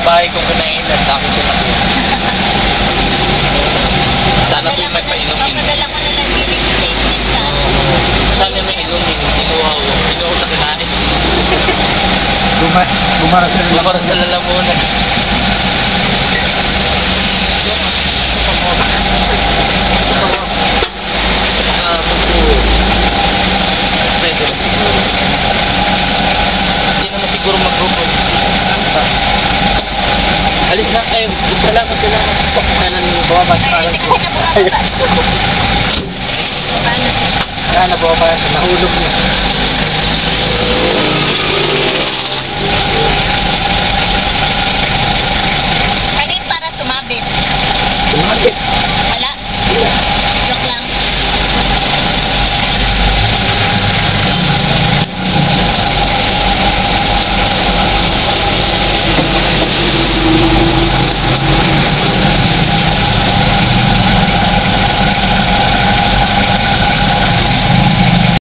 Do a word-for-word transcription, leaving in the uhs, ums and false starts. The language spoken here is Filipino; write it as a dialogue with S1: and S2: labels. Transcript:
S1: bahay kong kunain at dami ko na. Sana po may painumin.
S2: Papadala ko na lang billing statement na.
S1: Sana may inumin. Inuwaw. Inuwaw sa kinain.
S3: Bumarap sa lalamunan.
S1: Bumarap sa lalamunan. Hindi naman siguro mag-grupo. Alis na kayo. Salamat, salamat. Kanan mo bawa ba?
S2: Ay, hindi ko na bumababa.
S1: Kaya na bawa ba? Nahulog niya.